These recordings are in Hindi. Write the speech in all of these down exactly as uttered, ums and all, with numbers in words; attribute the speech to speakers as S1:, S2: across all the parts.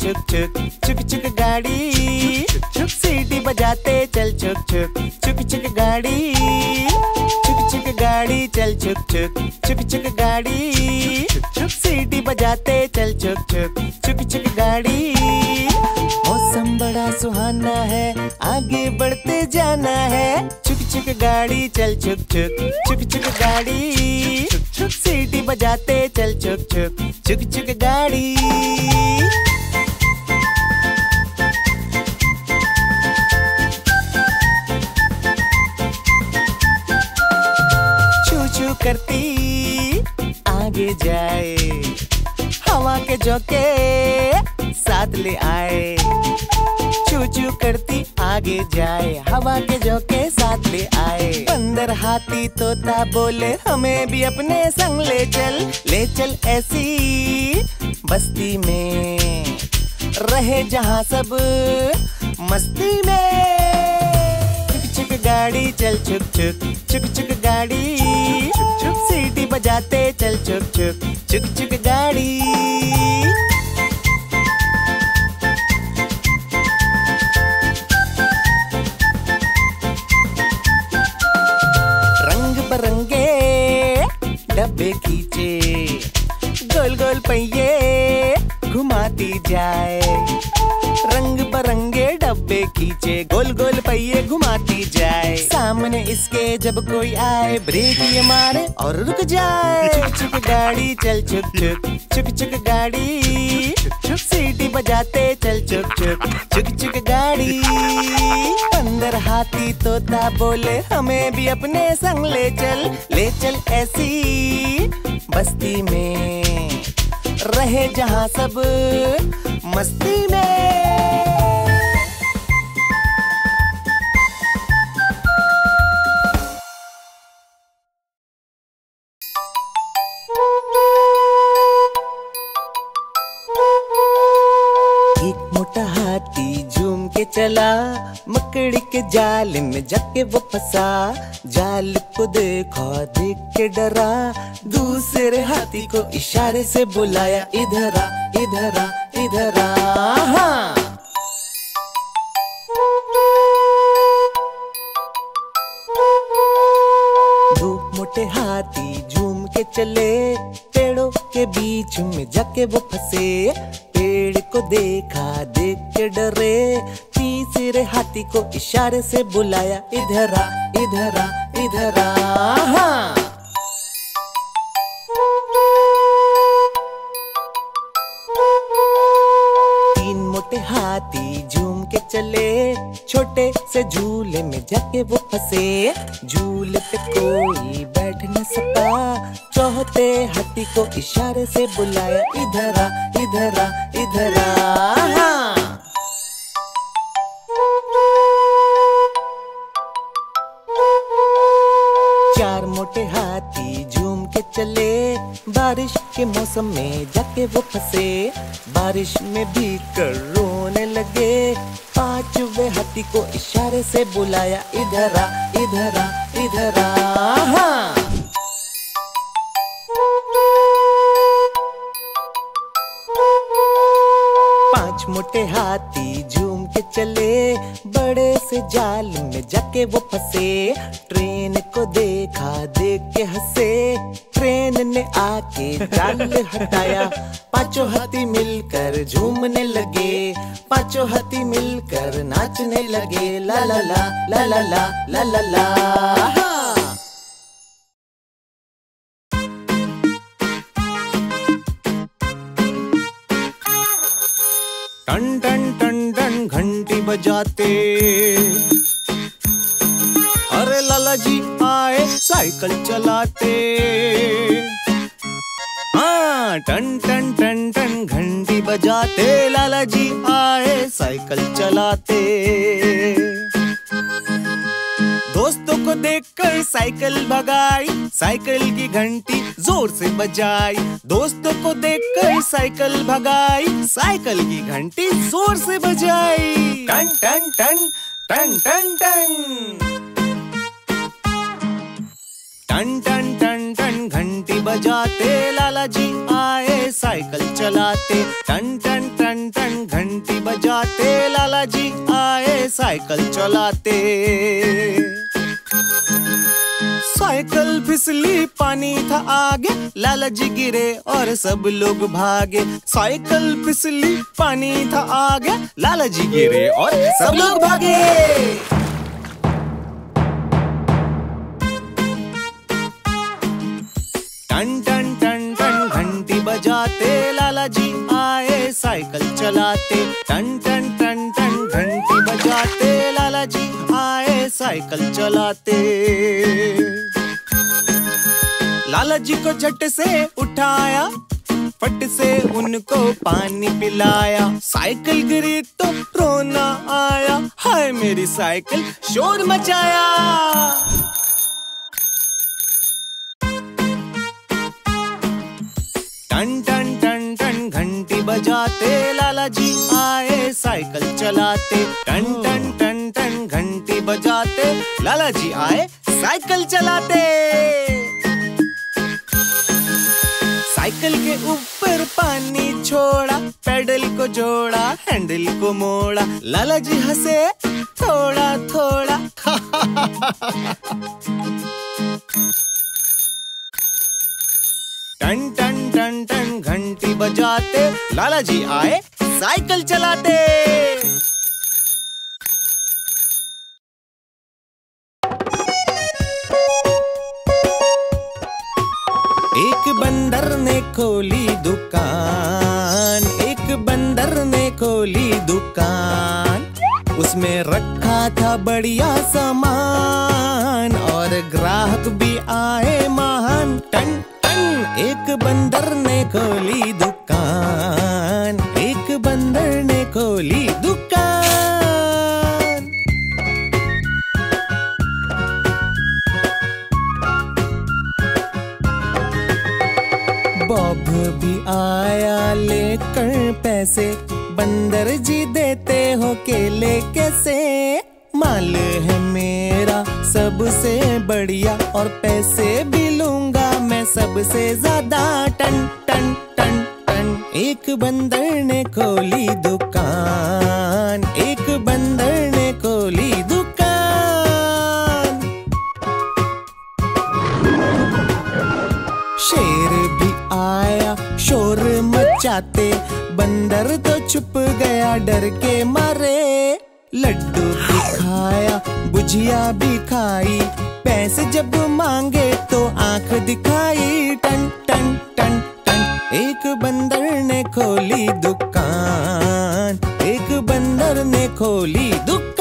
S1: छुक छुक छुक छुक गाड़ी, सीटी बजाते चल छुक छुक छुक छुक गाड़ी, छुक छुक गाड़ी चल छुक छुक छुक छुक गाड़ी, सीटी बजाते चल छुक छुक छुक छुक गाड़ी। मौसम बड़ा सुहाना है, आगे बढ़ते जाना है, छुक छुक गाड़ी चल छुक छुक छुक छुक गाड़ी, सीटी बजाते चल छुक छुक छुक छुक गाड़ी। छू छू करती आगे जाए, हवा के झोंके साथ ले आए, छू छू करती आगे जाए, हवा के झोंके साथ ले आए। बंदर हाथी तोता बोले हमें भी अपने संग ले चल, ले चल ऐसी बस्ती में, रहे जहाँ सब मस्ती में। छुक छुक गाड़ी चल छुक छुक छुक छुक गाड़ी, सीटी बजाते चल छुक छुक छुक छुक गाड़ी। रंगे डब्बे खींचे, गोल गोल पहिए घुमाती जाए, रंग बिरंगे डब्बे खींचे, गोल गोल पहिए घुमाती जाए। सामने इसके जब कोई आए, ब्रेक ये मारे और रुक जाए। छुक छुक गाड़ी चल छुक छुक छुक छुक गाड़ी, सीटी बजाते चल छुक छुक छुक छुक गाड़ी। बंदर हाथी तोता बोले हमें भी अपने संग ले चल, ले चल ऐसी बस्ती में, रहे जहाँ सब मस्ती में। एक मोटा हाथी झूम के चला, मकड़ी के जाल में जाके वो फंसा, जाल को देखा देख के डरा, दूसरे हाथी को इशारे से बुलाया, इधर आ इधर आ इधर आ। दो मोटे हाथी झूम के चले, पेड़ों के बीच में जाके वो फंसे, पेड़ को देखा देख के डरे, तीसरे हाथी को इशारे से बुलाया, इधर आ इधर आ इधर आ। तीन मोटे हाथी झूम के चले, छोटे से झूले में जाके वो फंसे, झूले पे कोई बैठ न सका, चौथे हाथी को इशारे से बुलाया, इधर आ इधर आ इधर आ। चार मोटे हाथी झूम के चले, बारिश के मौसम में जाके वो फंसे, बारिश में भीगकर रोने लगे, पांचवे हाथी को इशारे से बुलाया, इधर आ इधर आ इधर आ। पांच मोटे हाथी झूम के चले, बड़े से जाल में जाके वो फंसे, ट्रेन को देखा देख के हंसे, ट्रेन ने आके जाल हटाया, पांचों हाथी मिलकर झूमने लगे, पांचों हाथी मिलकर नाचने लगे, ला ला ला ला ला ला ला ला ला। टन टन टन टन घंटी बजाते, अरे लाला जी आए साइकिल चलाते। हाँ टन टन टन टन घंटी बजाते, लाला जी आए साइकिल चलाते। दोस्तों को देखकर साइकिल भगाई, साइकिल की घंटी जोर से बजाई, दोस्तों को देखकर साइकिल भगाई, साइकिल की घंटी जोर से बजाई। टन टन टन टन टन टन टन टन टन टन घंटी बजाते, लाला जी आए साइकिल चलाते। टन टन टन टन घंटी बजाते लाला जी आए साइकिल चलाते। साइकिल फिसली पानी था आगे, लाला जी गिरे और सब लोग भागे। साइकिल फिसली पानी था आगे, लाला जी गिरे और सब लोग भागे। टन टन टन टन घंटी बजाते लाला जी आए साइकिल चलाते। टन टन टन टन घंटी बजाते लाला जी आए साइकिल चलाते। लाला जी को झट से उठाया, फट से उनको पानी पिलाया। साइकिल गिरी तो रोना आया, हाय मेरी साइकिल शोर मचाया। टन टन टन टन घंटी बजाते लाला जी आए साइकिल चलाते। टन टन टन टन घंटी बजाते लाला जी आए साइकिल चलाते। साइकिल के ऊपर पानी छोड़ा, पेडल को जोड़ा, हैंडल को मोड़ा। लाला जी हंसे थोड़ा थोड़ा। टन टन टन टन घंटी बजाते लाला जी आए साइकिल चलाते। एक बंदर ने खोली दुकान, एक बंदर ने खोली दुकान। उसमें रखा था बढ़िया सामान और ग्राहक भी आए महान। टन टन एक बंदर ने खोली दुकान, एक बंदर ने खोली दुकान। बॉब भी आया लेकर पैसे, बंदर जी देते हो केले कैसे? माल है मेरा सबसे बढ़िया और पैसे भी लूंगा मैं सबसे ज्यादा। टन टन टन टन एक बंदर ने खोली दुकान, एक बंदर ने खोली दुकान। शेर भी आया शोर मचाते, बंदर तो छुप गया डर के मारे। लड्डू भी खाया गुजिया भी खाई, पैसे जब मांगे तो आंख दिखाई। टन टन टन टन एक बंदर ने खोली दुकान, एक बंदर ने खोली दुकान।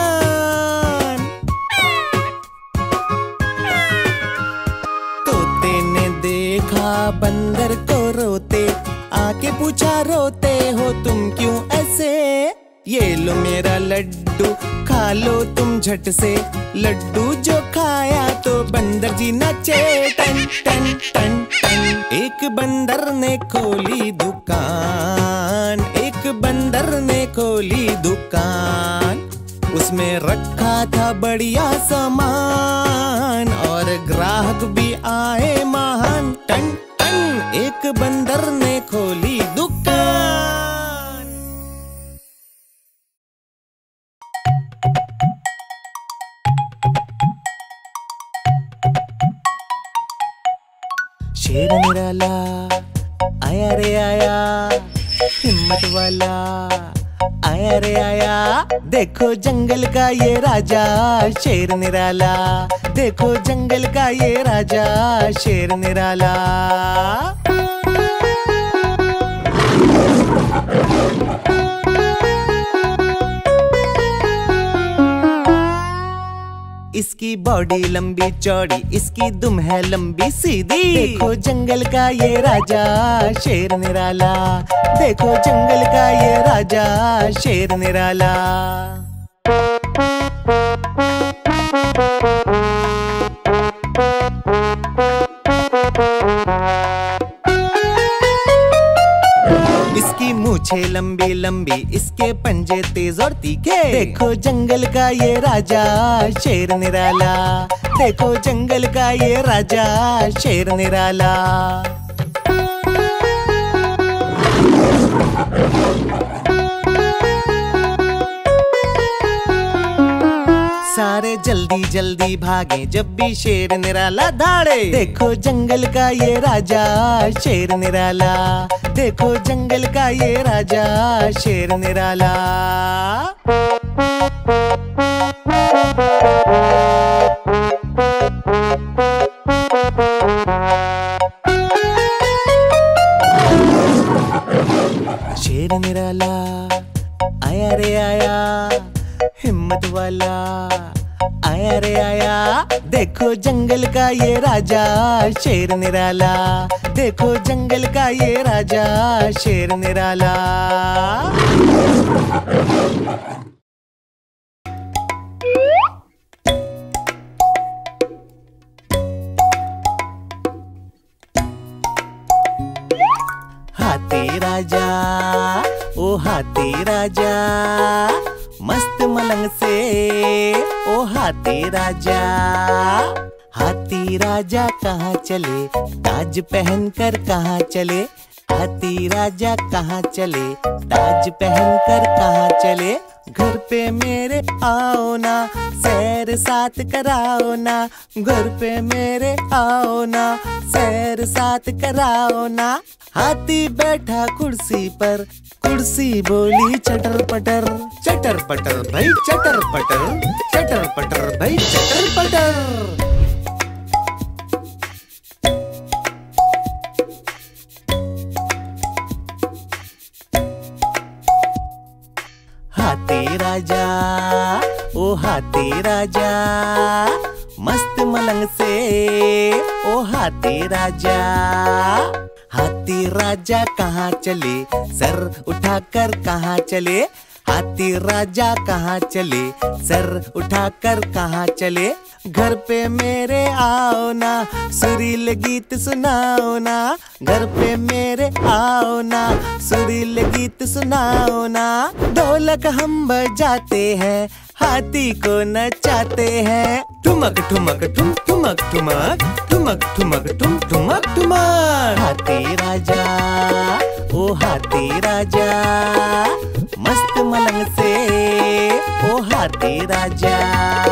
S1: तोते ने देखा बंदर को रोते, आके पूछा रोते हो तुम क्यों ऐसे? ये लो मेरा लड्डू खा लो तुम झट से। लड्डू जो खाया तो बंदर जी नाचे। टन टन टन टन एक बंदर ने खोली दुकान, एक बंदर ने खोली दुकान। उसमें रखा था बढ़िया सामान और ग्राहक भी आए महान। टन टन एक बंदर ने खोली दुकान। शेर निराला आया रे आया, हिम्मत वाला आया रे आया। देखो जंगल का ये राजा शेर निराला, देखो जंगल का ये राजा शेर निराला। इसकी बॉडी लंबी चौड़ी, इसकी दुम है लंबी सीधी। देखो जंगल का ये राजा शेर निराला, देखो जंगल का ये राजा शेर निराला। इसकी मूछें लंबी लंबी, इसके पंजे तेज और तीखे। देखो जंगल का ये राजा शेर निराला, देखो जंगल का ये राजा शेर निराला। सारे जल्दी जल्दी भागे जब भी शेर निराला धाड़े। देखो जंगल का ये राजा शेर निराला, देखो जंगल का ये राजा शेर निराला। शेर निराला आया रे आया, हिम्मत वाला आया रे आया। देखो जंगल का ये राजा शेर निराला, देखो जंगल का ये राजा शेर निराला। हाथी राजा ओ हाथी राजा, मस्त मलंग से ओ हाथी राजा। हाथी राजा कहाँ चले, ताज पहनकर कहाँ चले। हाथी राजा कहाँ चले, ताज पहनकर कहाँ चले। घर पे मेरे आओ ना, सैर साथ कराओ ना। घर पे मेरे आओ ना, सैर साथ कराओ ना। हाथी बैठा कुर्सी पर, कुर्सी बोली चटर पटर। चटर पटर भाई चटर पटर, चटर पटर भाई चटर पटर। हाथी राजा ओ हाथी राजा, मस्त मलंग से ओ हाथी राजा। हाथी राजा कहाँ चले, सर उठाकर कहाँ चले। हाथी राजा कहाँ चले, सर उठाकर कहाँ चले। घर पे मेरे आओ ना, सुरीले गीत सुनाओ ना। घर पे मेरे आओ ना, सुरीले गीत सुनाओ ना। ढोलक हम बजाते हैं, हाथी को नचाते हैं। ठुमक ठुमक ठुम ठुमक ठुमक, ठुमक ठुमक ठुम ठुमक ठुमक। हाथी राजा ओ हाथी राजा, मस्त मलंग से ओ हाथी राजा।